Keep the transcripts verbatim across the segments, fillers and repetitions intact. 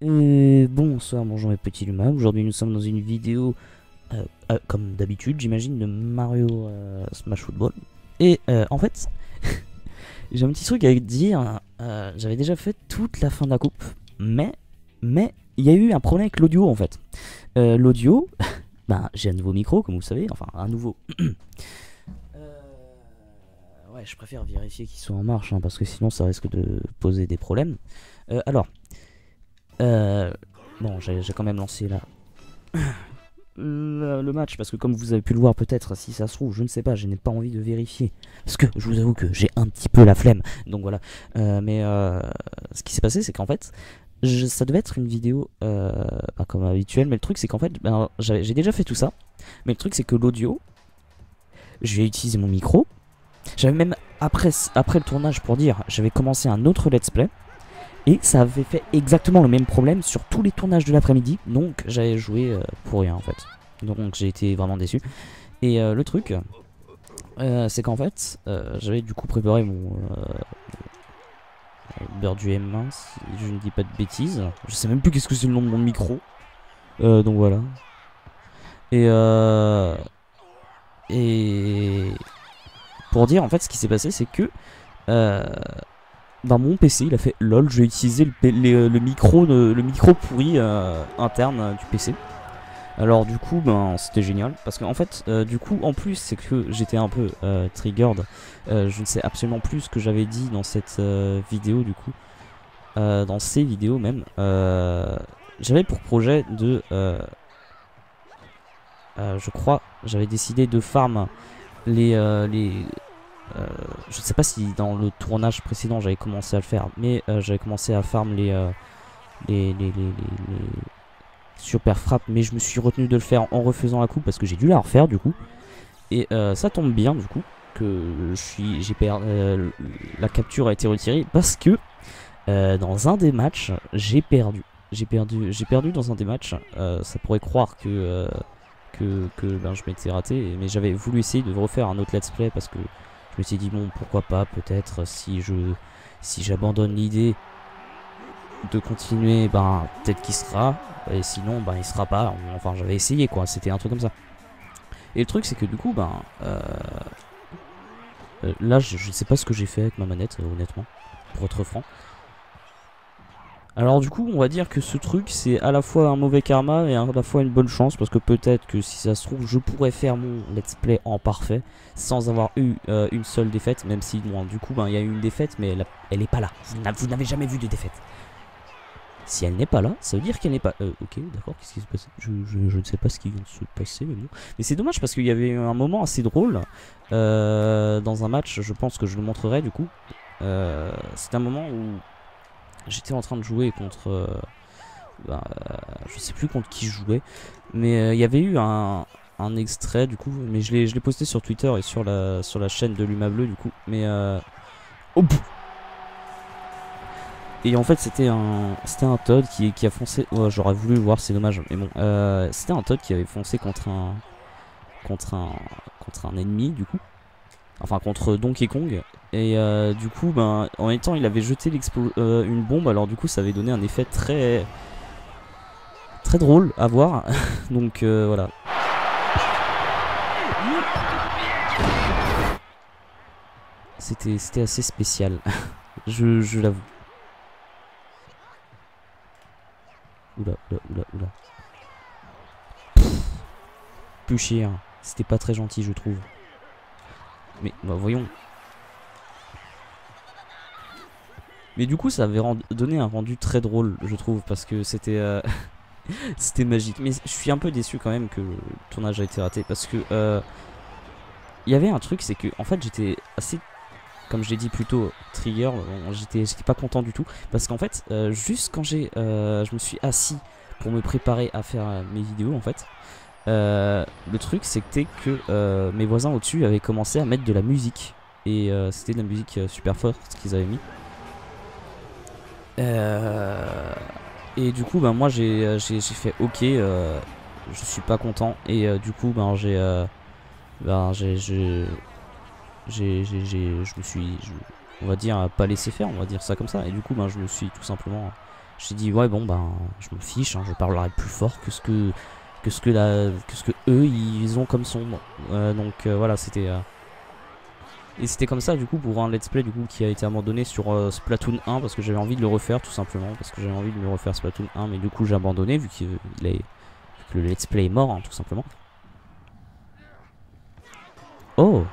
Et bonsoir, bonjour mes petits humains. Aujourd'hui nous sommes dans une vidéo euh, euh, comme d'habitude j'imagine de Mario euh, Smash Football. Et euh, en fait j'ai un petit truc à dire. euh, J'avais déjà fait toute la fin de la coupe, mais mais il y a eu un problème avec l'audio en fait. euh, L'audio, ben j'ai un nouveau micro comme vous le savez, enfin un nouveau. euh, ouais, je préfère vérifier qu'il soit en marche hein, parce que sinon ça risque de poser des problèmes. euh, Alors Euh, bon, j'ai quand même lancé là le, le match parce que comme vous avez pu le voir peut-être, si ça se trouve, je ne sais pas, je n'ai pas envie de vérifier parce que je vous avoue que j'ai un petit peu la flemme. Donc voilà. Euh, mais euh, ce qui s'est passé, c'est qu'en fait, je, ça devait être une vidéo euh, pas comme habituel, mais le truc c'est qu'en fait, ben, j'ai déjà fait tout ça. Mais le truc c'est que l'audio, j'ai utilisé mon micro. J'avais même après après le tournage pour dire, j'avais commencé un autre let's play. Et ça avait fait exactement le même problème sur tous les tournages de l'après-midi. Donc j'avais joué euh, pour rien en fait. Donc j'ai été vraiment déçu. Et euh, le truc, euh, c'est qu'en fait, euh, j'avais du coup préparé mon euh, beurre du M un, si je ne dis pas de bêtises. Je sais même plus qu'est-ce que c'est le nom de mon micro. Euh, donc voilà. Et euh, et pour dire en fait ce qui s'est passé, c'est que euh, bah mon P C il a fait lol, j'ai utilisé le, le, le micro de, le micro pourri euh, interne euh, du P C. Alors du coup ben c'était génial parce qu'en fait euh, du coup en plus c'est que j'étais un peu euh, triggered. euh, Je ne sais absolument plus ce que j'avais dit dans cette euh, vidéo du coup. Euh, dans ces vidéos même. Euh, j'avais pour projet de euh, euh, je crois j'avais décidé de farm les euh, les Euh, je sais pas si dans le tournage précédent j'avais commencé à le faire, mais euh, j'avais commencé à farm les, euh, les, les, les, les, les super frappes, mais je me suis retenu de le faire en refaisant la coupe parce que j'ai dû la refaire du coup. Et euh, ça tombe bien du coup que je suis, j'ai perdu, euh, la capture a été retirée parce que euh, dans un des matchs j'ai perdu. J'ai perdu, j'ai perdu dans un des matchs. Euh, ça pourrait croire que euh, que, que ben, je m'étais raté, mais j'avais voulu essayer de refaire un autre let's play parce que je me suis dit bon pourquoi pas, peut-être si je si j'abandonne l'idée de continuer, ben peut-être qu'il sera, et sinon ben il sera pas. Enfin j'avais essayé quoi, c'était un truc comme ça. Et le truc c'est que du coup ben euh, euh, là je, je ne sais pas ce que j'ai fait avec ma manette euh, honnêtement, pour être franc. Alors du coup on va dire que ce truc c'est à la fois un mauvais karma et à la fois une bonne chance, parce que peut-être que si ça se trouve je pourrais faire mon let's play en parfait sans avoir eu euh, une seule défaite, même si bon, du coup ben, il y a eu une défaite mais elle, elle est pas là, vous n'avez jamais vu de défaite. Si elle n'est pas là ça veut dire qu'elle n'est pas... Euh, ok d'accord, qu'est-ce qui se passe, je, je, je ne sais pas ce qui vient de se passer mais bon. Mais c'est dommage parce qu'il y avait eu un moment assez drôle euh, dans un match, je pense que je le montrerai du coup. euh, C'est un moment où j'étais en train de jouer contre... Euh, bah, je sais plus contre qui je jouais. Mais il euh, y avait eu un, un extrait du coup. Mais je l'ai posté sur Twitter et sur la, sur la chaîne de l'Uma Bleu du coup. Mais... Euh... Oh, et en fait c'était un c'était un Todd qui, qui a foncé... Oh, j'aurais voulu le voir, c'est dommage. Mais bon, euh, c'était un Todd qui avait foncé contre un... Contre un... Contre un ennemi du coup. Enfin contre Donkey Kong. Et euh, du coup ben, en même temps il avait jeté euh, une bombe. Alors du coup ça avait donné un effet très Très drôle à voir. Donc euh, voilà. C'était c'était assez spécial. je je l'avoue. Oula oula oula oula. Plus cher. C'était pas très gentil je trouve. Mais bah, voyons. Mais du coup ça avait donné un rendu très drôle je trouve, parce que c'était euh, c'était magique. Mais je suis un peu déçu quand même que le tournage a été raté, parce que euh, il y avait un truc, c'est que en fait j'étais assez, comme je l'ai dit plus tôt, trigger. J'étais j'étais pas content du tout parce qu'en fait euh, juste quand j'ai euh, je me suis assis pour me préparer à faire euh, mes vidéos en fait, euh, le truc c'était que euh, mes voisins au dessus avaient commencé à mettre de la musique, et euh, c'était de la musique euh, super forte qu'ils avaient mis. Euh, et du coup ben moi j'ai fait ok, euh, je suis pas content, et euh, du coup ben j'ai euh, ben j'ai j'ai j'ai je me suis je, on va dire pas laissé faire, on va dire ça comme ça, et du coup ben je me suis tout simplement J'ai dit ouais bon ben je me fiche, hein, je parlerai plus fort que ce que que ce que la que ce que eux ils ont comme son. Euh, donc euh, voilà c'était euh... et c'était comme ça du coup pour un let's play du coup qui a été abandonné sur euh, Splatoon un parce que j'avais envie de le refaire tout simplement parce que j'avais envie de le refaire Splatoon un mais du coup j'ai abandonné vu qu'il est que le let's play est mort hein, tout simplement. Oh,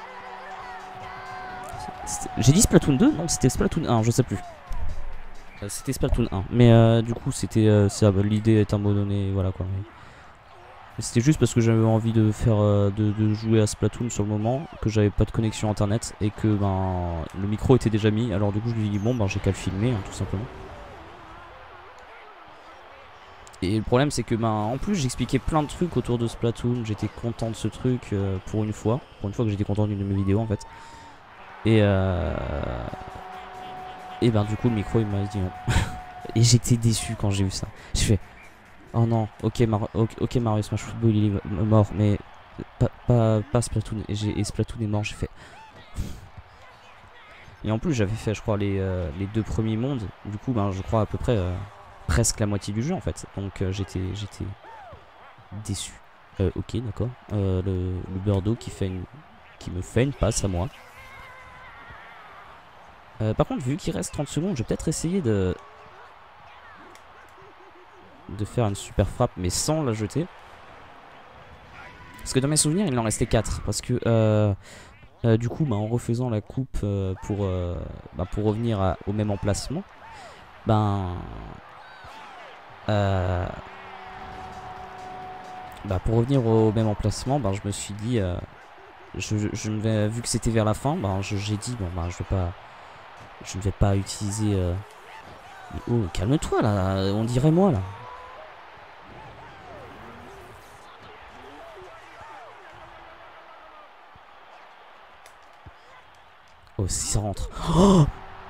j'ai dit Splatoon deux? Non, c'était Splatoon un, je sais plus. Euh, c'était Splatoon un. Mais euh, du coup, c'était euh, l'idée est abandonnée, voilà quoi. Mais, mais c'était juste parce que j'avais envie de faire euh, de, de jouer à Splatoon sur le moment, que j'avais pas de connexion internet et que ben le micro était déjà mis. Alors du coup, je lui ai dit bon ben j'ai qu'à le filmer, hein, tout simplement. Et le problème c'est que ben en plus j'expliquais plein de trucs autour de Splatoon. J'étais content de ce truc euh, pour une fois, pour une fois que j'étais content d'une de mes vidéos en fait. Et euh... Et ben du coup le micro il m'a dit non. Et j'étais déçu quand j'ai eu ça. Je fais oh non, ok, Mar ok, okay Mario Smash Football il est mort, mais pas, pas, pas Splatoon. Et, et Splatoon est mort, j'ai fait. Et en plus j'avais fait je crois les, euh, les deux premiers mondes. Du coup ben je crois à peu près euh, presque la moitié du jeu en fait. Donc euh, j'étais j'étais déçu. Euh, ok d'accord. Euh, le, le Birdo qui fait une qui me fait une passe à moi. Euh, par contre, vu qu'il reste trente secondes, je vais peut-être essayer de... de faire une super frappe, mais sans la jeter. Parce que dans mes souvenirs, il en restait quatre. Parce que, euh, euh, du coup, bah, en refaisant la coupe euh, pour, euh, bah, pour revenir à, au même emplacement, ben... Euh, bah, pour revenir au même emplacement, ben, je me suis dit... Euh, je, je vais, vu que c'était vers la fin, ben, j'ai dit, bon, bah, je vais pas... Je ne vais pas utiliser... Euh... Oh, calme-toi là, on dirait moi là. Oh, si ça rentre. Oh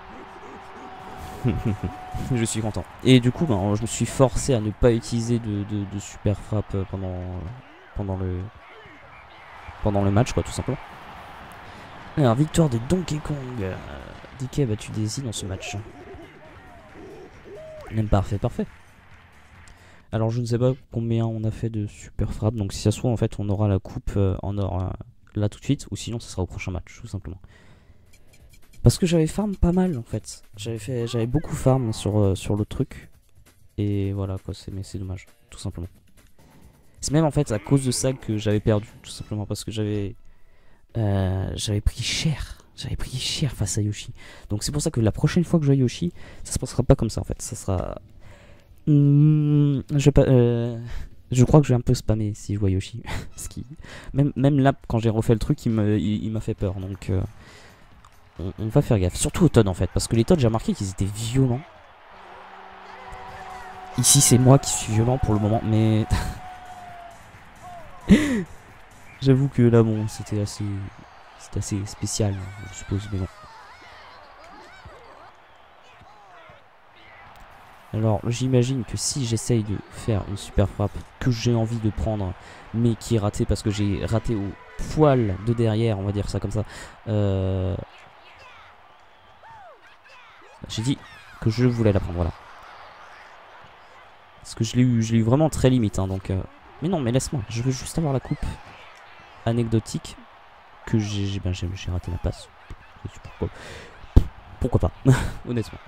je suis content. Et du coup, ben, je me suis forcé à ne pas utiliser de, de, de super frappe pendant, pendant, le, pendant le match, quoi, tout simplement. Alors, victoire de Donkey Kong. Euh, D K a battu Daisy dans ce match. Même parfait, parfait. Alors, je ne sais pas combien on a fait de super frappe. Donc, si ça se trouve, en fait, on aura la coupe euh, en or euh, là tout de suite. Ou sinon, ça sera au prochain match, tout simplement. Parce que j'avais farm pas mal, en fait. J'avais fait, j'avais beaucoup farm sur, euh, sur le truc. Et voilà, quoi. Mais c'est dommage, tout simplement. C'est même, en fait, à cause de ça que j'avais perdu, tout simplement. Parce que j'avais... Euh, j'avais pris cher. J'avais pris cher face à Yoshi. Donc c'est pour ça que la prochaine fois que je joue à Yoshi, ça se passera pas comme ça en fait. Ça sera... Mmh, je, vais pas, euh... je crois que je vais un peu spammer si je vois Yoshi. Ce qui... même, même là, quand j'ai refait le truc, il m'a il, il fait peur. Donc euh... on, on va faire gaffe. Surtout aux Todd en fait. Parce que les Todd, j'ai remarqué qu'ils étaient violents. Ici, c'est moi qui suis violent pour le moment. Mais... J'avoue que là, bon, c'était assez... C'était assez spécial, je suppose, mais bon. Alors, j'imagine que si j'essaye de faire une super frappe que j'ai envie de prendre, mais qui est ratée parce que j'ai raté au poil de derrière, on va dire ça comme ça. Euh... J'ai dit que je voulais la prendre, voilà. Parce que je l'ai eu, je l'ai eu vraiment très limite, hein, donc... Euh... Mais non, mais laisse-moi, je veux juste avoir la coupe anecdotique. Que j'ai ben j'ai raté ma passe. Pourquoi, pourquoi pas, honnêtement.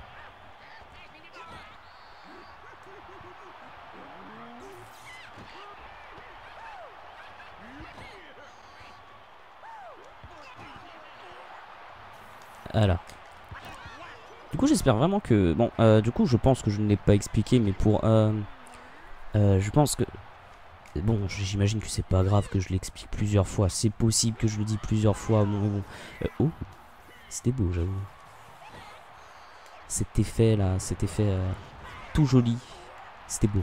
Alors. Du coup, j'espère vraiment que... Bon, euh, du coup, je pense que je ne l'ai pas expliqué, mais pour... Euh, euh, je pense que... Bon, j'imagine que c'est pas grave que je l'explique plusieurs fois. C'est possible que je le dise plusieurs fois. Bon, bon. Euh, oh, c'était beau, j'avoue. Cet effet là, cet effet euh, tout joli. C'était beau.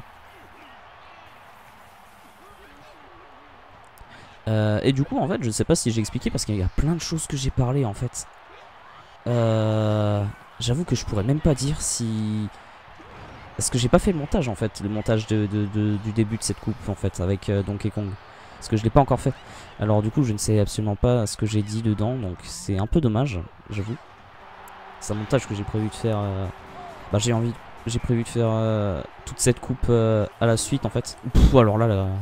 Euh, et du coup, en fait, je sais pas si j'ai expliqué parce qu'il y a plein de choses que j'ai parlé en fait. Euh, J'avoue que je pourrais même pas dire si... Parce que j'ai pas fait le montage en fait, le montage de, de, de, du début de cette coupe en fait avec euh, Donkey Kong. Parce que je l'ai pas encore fait. Alors du coup je ne sais absolument pas ce que j'ai dit dedans, donc c'est un peu dommage, j'avoue. C'est un montage que j'ai prévu de faire. Euh... Bah j'ai envie, j'ai prévu de faire euh, toute cette coupe euh, à la suite en fait. Pff, alors là, là...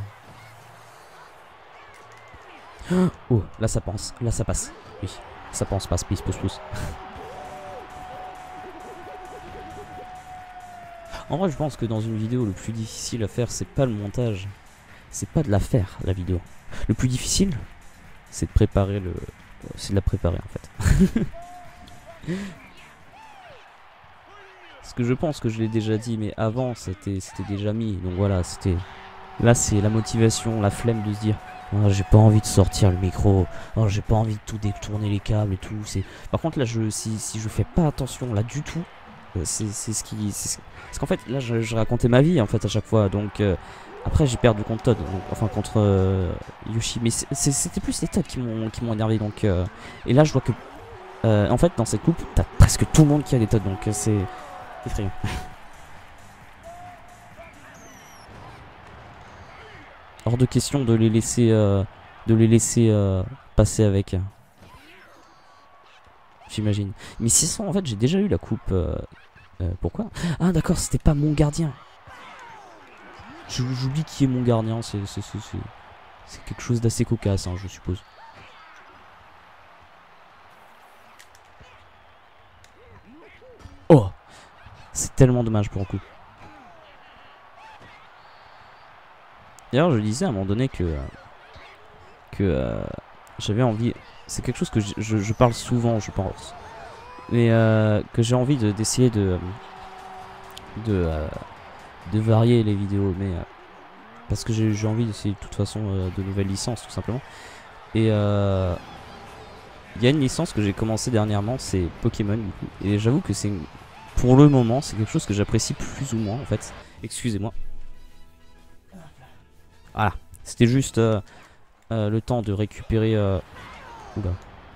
Oh, là ça pense, là ça passe. Oui, ça pense, passe, pousse, pousse, pousse. En vrai, je pense que dans une vidéo, le plus difficile à faire, c'est pas le montage. C'est pas de la faire, la vidéo. Le plus difficile, c'est de préparer le... C'est de la préparer, en fait. Parce que je pense que je l'ai déjà dit, mais avant, c'était déjà mis. Donc voilà, c'était... Là, c'est la motivation, la flemme de se dire... Oh, j'ai pas envie de sortir le micro. Oh, j'ai pas envie de tout détourner les câbles et tout. Par contre, là, je, si, si je fais pas attention, là, du tout... C'est ce qui... Ce... Parce qu'en fait, là, je, je racontais ma vie, en fait, à chaque fois. Donc... Euh... Après j'ai perdu contre Todd, donc, enfin contre euh, Yoshi, mais c'était plus les Todd qui m'ont énervé, donc euh, et là je vois que euh, en fait dans cette coupe t'as presque tout le monde qui a des Todd, donc euh, c'est effrayant. Hors de question de les laisser euh, de les laisser euh, passer avec, j'imagine. Mais si ça, en fait j'ai déjà eu la coupe, euh, euh, pourquoi? Ah d'accord, c'était pas mon gardien. J'oublie qui est mon gardien, c'est quelque chose d'assez cocasse, hein, je suppose. Oh, c'est tellement dommage pour le coup. D'ailleurs, je disais à un moment donné que que euh, j'avais envie. C'est quelque chose que je, je, je parle souvent, je pense, mais euh, que j'ai envie d'essayer de de, de euh, de varier les vidéos, mais euh, parce que j'ai envie d'essayer de toute façon euh, de nouvelles licences tout simplement. Et il euh, y a une licence que j'ai commencé dernièrement, c'est Pokémon du coup. Et j'avoue que c'est pour le moment c'est quelque chose que j'apprécie plus ou moins en fait. Excusez-moi. Voilà, c'était juste euh, euh, le temps de récupérer. Euh... Oula.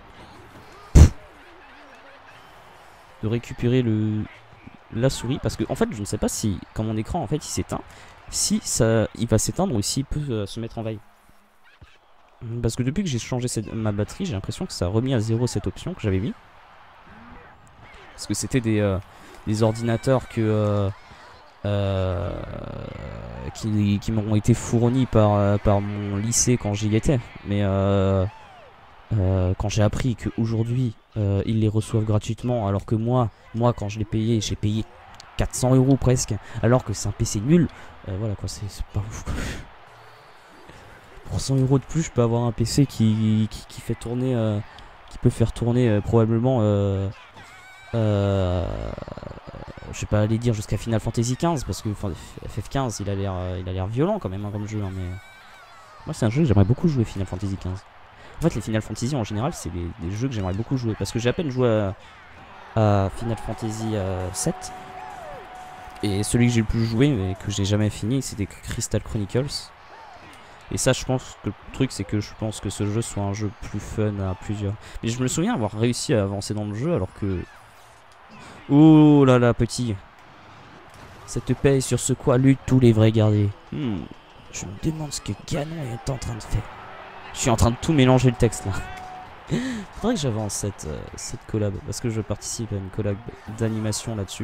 De récupérer le la souris, parce que en fait je ne sais pas si quand mon écran en fait il s'éteint, si ça il va s'éteindre ou s'il peut euh, se mettre en veille. Parce que depuis que j'ai changé cette, ma batterie, j'ai l'impression que ça a remis à zéro cette option que j'avais mis. Parce que c'était des, euh, des ordinateurs que euh, euh, qui, qui m'ont été fournis par, euh, par mon lycée quand j'y étais. Mais euh, euh, quand j'ai appris qu'aujourd'hui euh, ils les reçoivent gratuitement, alors que moi, moi quand je l'ai payé, j'ai payé quatre cents euros presque, alors que c'est un P C nul. Euh, voilà quoi, c'est pas ouf quoi. Pour cent euros de plus, je peux avoir un P C qui, qui, qui fait tourner, euh, qui peut faire tourner euh, probablement, euh, euh, je vais pas aller dire jusqu'à Final Fantasy quinze, parce que enfin, F F quinze, il a l'air, euh, il a l'air violent quand même hein, comme jeu, hein, mais moi c'est un jeu que j'aimerais beaucoup jouer, Final Fantasy quinze. En fait, les Final Fantasy en général, c'est des, des jeux que j'aimerais beaucoup jouer, parce que j'ai à peine joué à, à Final Fantasy euh, sept, et celui que j'ai le plus joué mais que j'ai jamais fini, c'était Crystal Chronicles. Et ça, je pense que le truc, c'est que je pense que ce jeu soit un jeu plus fun à plusieurs. Mais je me souviens avoir réussi à avancer dans le jeu alors que... Oh là là, petit. Ça te paye sur ce quoi luttent tous les vrais guerriers. Hmm. Je me demande ce que Ganon est en train de faire. Je suis en train de tout mélanger le texte là. Faudrait que j'avance cette, euh, cette collab, parce que je participe à une collab d'animation là-dessus.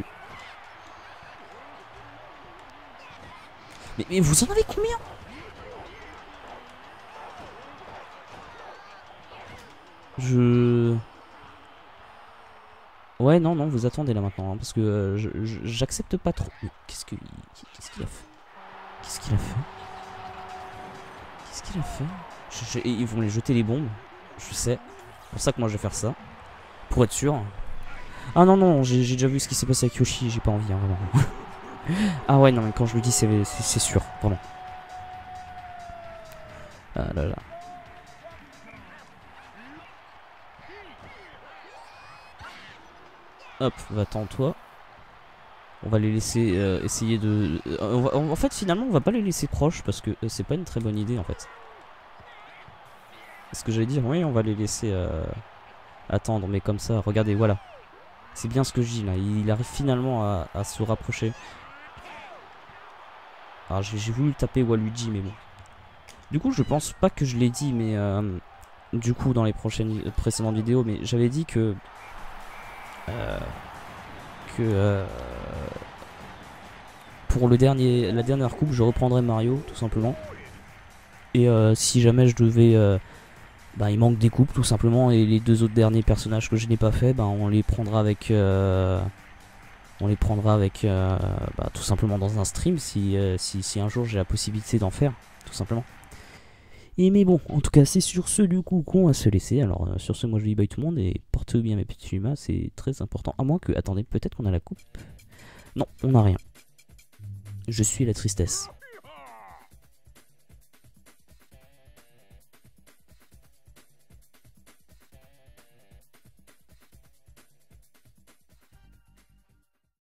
Mais, mais vous en avez combien ? Je... Ouais, non, non, vous attendez là maintenant, hein, parce que euh, j'accepte pas trop. Qu'est-ce que qu'est-ce qu'il a fait? Qu'est-ce qu'il a fait? Qu'est-ce qu'il a fait? je, je, Ils vont les jeter les bombes, je sais. C'est pour ça que moi je vais faire ça, pour être sûr. Ah non, non, j'ai déjà vu ce qui s'est passé avec Yoshi, j'ai pas envie, hein, vraiment. Ah ouais, non, mais quand je le dis, c'est sûr, vraiment. Ah là là. Hop, va-t'en toi. On va les laisser euh, essayer de... Euh, on va, en fait, finalement, on va pas les laisser proches parce que euh, c'est pas une très bonne idée en fait. Ce que j'allais dire, oui, on va les laisser euh, attendre, mais comme ça, regardez, voilà. C'est bien ce que je dis là. Il arrive finalement à, à se rapprocher. Alors, j'ai voulu taper Waluigi, mais bon. Du coup, je pense pas que je l'ai dit, mais euh, du coup, dans les prochaines euh, précédentes vidéos, mais j'avais dit que. Euh, que euh, pour le dernier, la dernière coupe, je reprendrai Mario, tout simplement. Et euh, si jamais je devais... Euh, bah, il manque des coupes, tout simplement. Et les deux autres derniers personnages que je n'ai pas fait, bah, on les prendra avec... Euh, on les prendra avec... Euh, bah, tout simplement dans un stream, si, euh, si, si un jour j'ai la possibilité d'en faire, tout simplement. Et mais bon, en tout cas, c'est sur ce du coup qu'on va se laisser. Alors, euh, sur ce, moi je dis bye tout le monde et portez-vous bien mes petits humains, c'est très important. À moins que... Attendez, peut-être qu'on a la coupe. Non, on n'a rien. Je suis la tristesse.